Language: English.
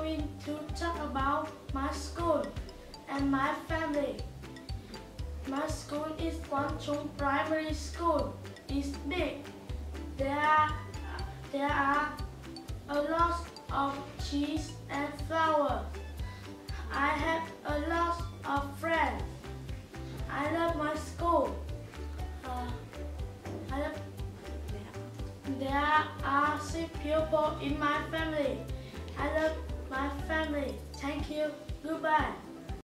going to talk about my school and my family. My school is Quang Primary School. It's big. There are a lot of trees and flowers. I have a lot of friends. I love my school. There are 6 people in my family. I love my family. Thank you. Goodbye.